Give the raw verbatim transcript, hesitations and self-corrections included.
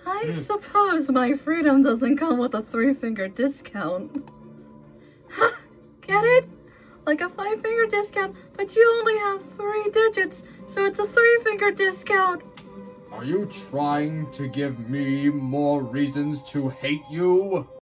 I suppose my freedom doesn't come with a three-finger discount. Get it? Like a five-finger discount, but you only have three digits, so it's a three-finger discount. Are you trying to give me more reasons to hate you?